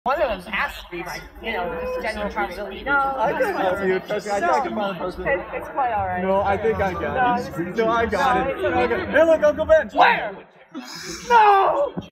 One of them has to be like, just general probability. No, I can help you. Trust me, I think I can find a person. It's quite alright. No, I think I got it. No, I got it. Okay. Hey, look, Uncle Ben. Where? No!